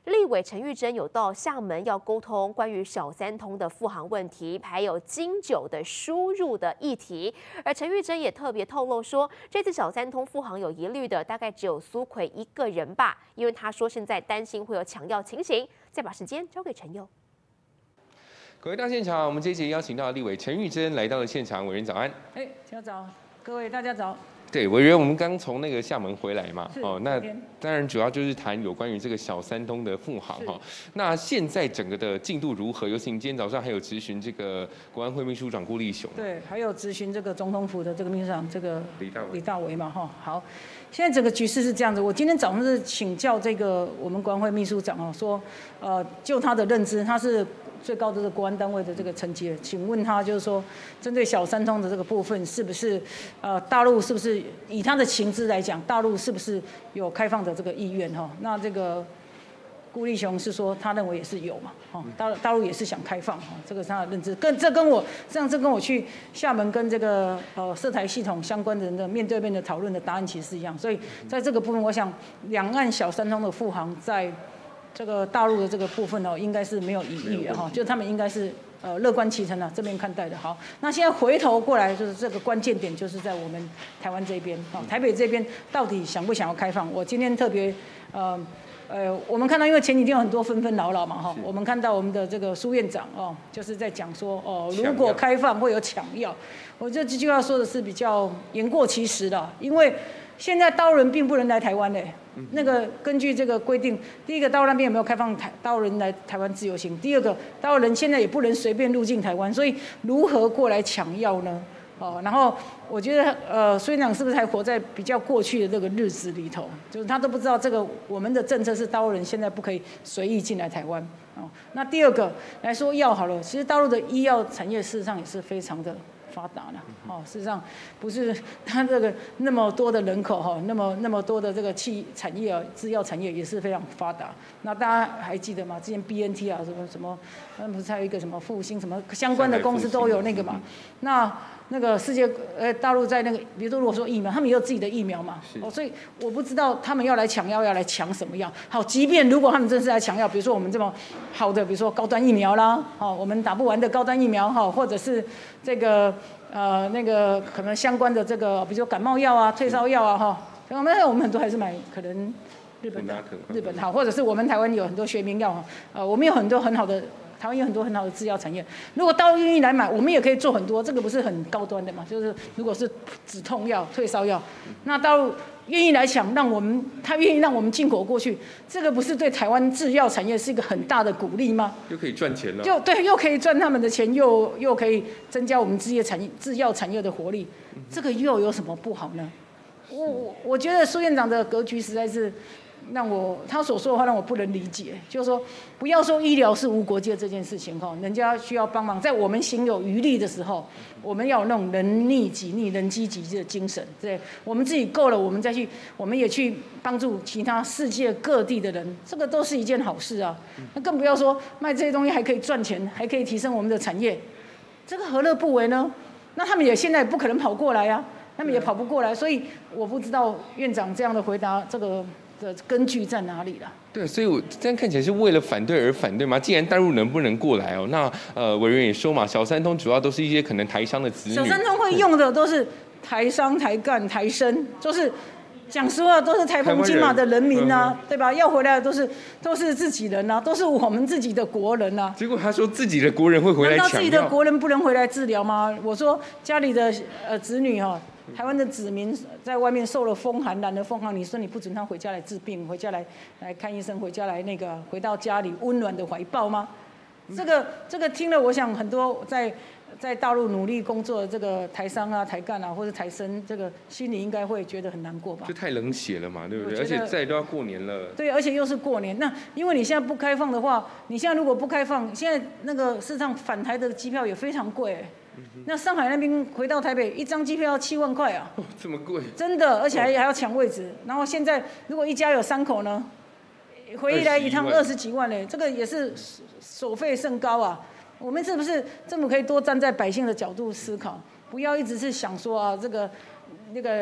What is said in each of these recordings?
立委陈玉珍有到厦门要沟通关于小三通的复航问题，还有金酒的输入的议题。而陈玉珍也特别透露说，这次小三通复航有疑虑的大概只有苏揆一个人吧，因为他说现在担心会有抢药情形。再把时间交给陈佑。 各位到现场，我们这一节邀请到立委陈玉珍来到了现场，委员早安。 大家早，各位大家早。 对，委员，我们刚从那个厦门回来嘛，那天当然主要就是谈有关于这个小三通的复航哈。那现在整个的进度如何？尤其你今天早上还有质询这个国安会秘书长顾立雄， 对，还有质询这个总统府的这个秘书长这个李大为嘛哈。好，现在整个局势是这样子。我今天早上是请教这个我们国安会秘书长哦，说就他的认知，他是最高的这个国安单位的这个层级，请问他就是说，针对小三通的这个部分，是不是大陆是不是以他的情资来讲，大陆是不是有开放的这个意愿哈？那这个顾立雄是说，他认为也是有嘛，大陆也是想开放哈，这个是他的认知。这跟我上次跟我去厦门跟这个涉台系统相关的人的面对面的讨论的答案其实是一样，所以在这个部分，我想两岸小三通的复航在这个大陆的这个部分哦，应该是没有疑义的哈，就他们应该是乐观其成啊，这边看待的。好，那现在回头过来，就是这个关键点就是在我们台湾这边啊，台北这边到底想不想要开放？我今天特别我们看到，因为前几天有很多纷纷扰扰嘛哈，我们看到我们的这个苏院长哦，就是在讲说如果开放会有抢药，我这句话说的是比较言过其实的，因为现在大陆人并不能来台湾嘞。那个根据这个规定，第一个大陆那边有没有开放大陆人来台湾自由行？第二个大陆人现在也不能随便入境台湾，所以如何过来抢药呢？然后我觉得苏院长是不是还活在比较过去的这个日子里头？就是他都不知道这个我们的政策是大陆人现在不可以随意进来台湾。那第二个来说药好了，其实大陆的医药产业事实上也是非常的发达了，事实上不是它这个那么多的人口哈，那么多的这个产业啊，制药产业也是非常发达。那大家还记得吗？之前 BNT 啊什么，不是还有一个什么复兴什么相关的公司都有那个嘛？那个世界大陆在那个，比如说如果说疫苗，他们也有自己的疫苗嘛，所以我不知道他们要来抢药要来抢什么药。好，即便如果他们真是来抢药，比如说我们这么好的，比如说高端疫苗啦，我们打不完的高端疫苗哈，或者是这个那个可能相关的这个，比如说感冒药啊、退烧药啊哈，我们很多还是买可能日本好，或者是我们台湾有很多学名药哈，我们有很多很好的。台湾有很多很好的制药产业，如果大陆愿意来买，我们也可以做很多，这个不是很高端的嘛？就是如果是止痛药、退烧药，那大陆愿意来抢，他愿意让我们进口过去，这个不是对台湾制药产业是一个很大的鼓励吗？ 又可以赚钱了， 又可以赚他们的钱，又可以增加我们制药产业的活力，这个又有什么不好呢？我觉得苏院长的格局实在是。他所说的话让我不能理解，就是说，不要说医疗是无国界这件事情哈，人家需要帮忙，在我们行有余力的时候，我们要有那种人力己力、人机己的精神，对，我们自己够了，我们也去帮助其他世界各地的人，这个都是一件好事啊。那更不要说卖这些东西还可以赚钱，还可以提升我们的产业，这个何乐不为呢？那他们也现在不可能跑过来啊，他们也跑不过来，所以我不知道院长这样的回答这个。的根据在哪里了？ 对，所以我这样看起来是为了反对而反对吗？既然大陆能不能过来哦，那委员也说嘛，小三通主要都是一些可能台商的子女。 小三通会用的都是台商、台干、台生，就是讲实话都是台澎金马的人民啊，对吧？要回来的都是自己人啊，都是我们自己的国人啊。 结果他说自己的国人会回来抢药， 难道自己的国人不能回来治疗吗？我说家里的子女哈。台湾的子民在外面受了风寒、染了风寒，你说你不准他回家来治病，回家来看医生，回家来回到家里温暖的怀抱吗？这个听了，我想很多在大陆努力工作的这个台商啊、台干啊，或者台生，这个心里应该会觉得很难过吧？ 就太冷血了嘛，对不对？而且再都要过年了。 对，而且又是过年，那因为你现在不开放的话，你现在如果不开放，现在那个事实上返台的机票也非常贵。那上海那边回到台北，一张机票要7万块啊！ 这么贵？ 真的，而且还要抢位置。然后现在如果一家有3口呢，回来一趟20几万嘞，这个也是所费甚高啊。我们是不是政府可以多站在百姓的角度思考，不要一直是想说啊，这个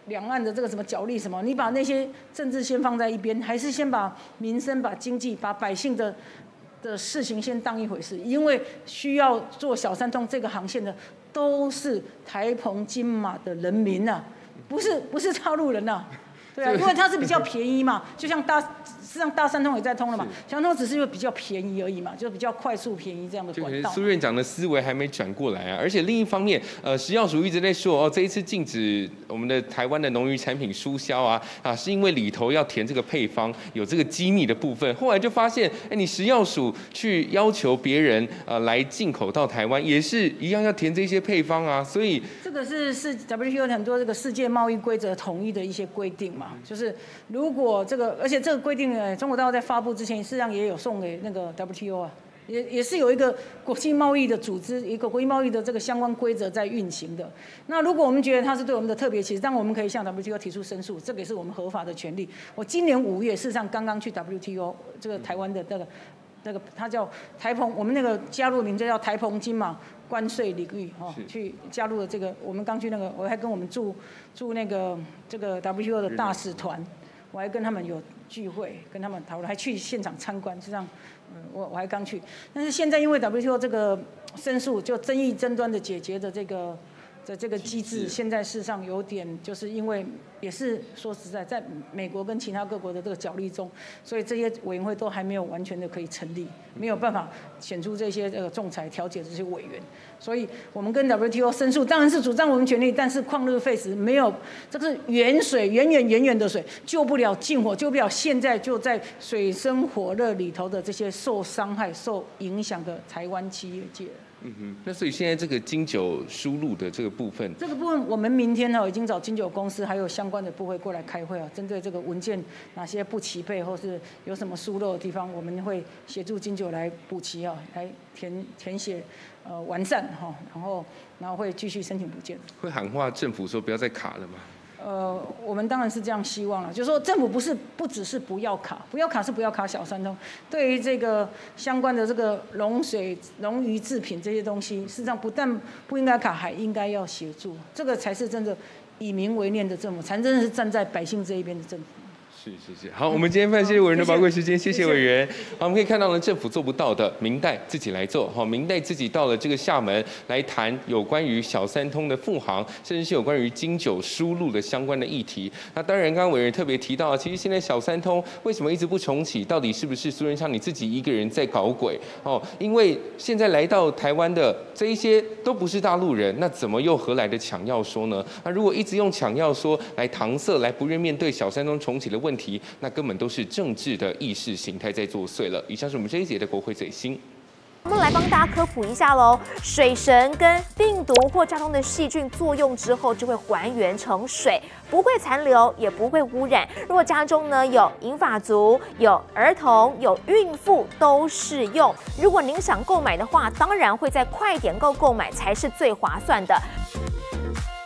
两岸的这个什么角力什么，你把那些政治先放在一边，还是先把民生、把经济、把百姓的事情先当一回事？因为需要做小三通这个航线的，都是台澎金马的人民呐、不是大陆人呐、对啊，因为它是比较便宜嘛，就像实际上大三通也在通了嘛，小三通只是因为比较便宜而已嘛，就比较快速便宜这样的管道。 苏院长的思维还没转过来啊，而且另一方面，食药署一直在说这一次禁止我们的台湾的农渔产品输销啊，是因为里头要填这个配方，有这个机密的部分。后来就发现，你食药署去要求别人来进口到台湾，也是一样要填这些配方啊，所以这个是 WTO 很多这个世界贸易规则统一的一些规定嘛，就是如果这个，而且这个规定中国大陆在发布之前，事实上也有送给那个 WTO 啊，也是有一个国际贸易的组织，一个国际贸易的这个相关规则在运行的。那如果我们觉得它是对我们的特别歧视，当然我们可以向 WTO 提出申诉，这个也是我们合法的权利。我今年5月，事实上刚刚去 WTO 这个台湾的那个，它叫台澎，我们那个加入的名字叫台澎金马关税领域去加入了这个，我们刚去那个，我还跟我们驻那个这个 WTO 的大使团，我还跟他们有聚会，跟他们讨论，还去现场参观，实际上，我还刚去。但是现在因为 WTO 这个申诉就争议争端的解决的这个机制，现在事实上有点就是因为也是说实在，在美国跟其他各国的这个角力中，所以这些委员会都还没有完全的可以成立，没有办法选出这些仲裁调解这些委员。所以我们跟 WTO 申诉，当然是主张我们权利，但是旷日费时，没有，这是远水，远远的水，救不了近火，救不了现在就在水深火热里头的这些受伤害、受影响的台湾企业界。 那所以现在这个金酒输入的这个部分， 我们明天已经找金酒公司还有相关的部会过来开会啊，针对这个文件哪些不齐备或是有什么疏漏的地方，我们会协助金酒来补齐啊，来填写完善哈，然后会继续申请补件。 会喊话政府说不要再卡了吗？ 我们当然是这样希望了，就是说政府不只是不要卡是不要卡小三通，对于这个相关的这个农渔制品这些东西，事实上不但不应该卡，还应该要协助，这个才是真的以民为念的政府，才真的是站在百姓这一边的政府。 是。好，我们今天非常谢谢委员的宝贵时间，谢谢委员。好，我们可以看到呢，政府做不到的，明代自己来做。好，明代自己到了这个厦门来谈有关于小三通的复航，甚至是有关于金酒输入的相关的议题。那当然，刚刚委员特别提到，其实现在小三通为什么一直不重启？到底是不是苏贞昌你自己一个人在搞鬼？因为现在来到台湾的这一些都不是大陆人，那怎么又何来的抢药说呢？那如果一直用抢药说来搪塞，来不愿面对小三通重启的问题，那根本都是政治的意识形态在作祟了。以上是我们这一节的国会最新。 我们来帮大家科普一下喽，水神跟病毒或家中的细菌作用之后，就会还原成水，不会残留，也不会污染。如果家中呢有银发族、有儿童、有孕妇都适用。如果您想购买的话，当然会在快点购购买才是最划算的。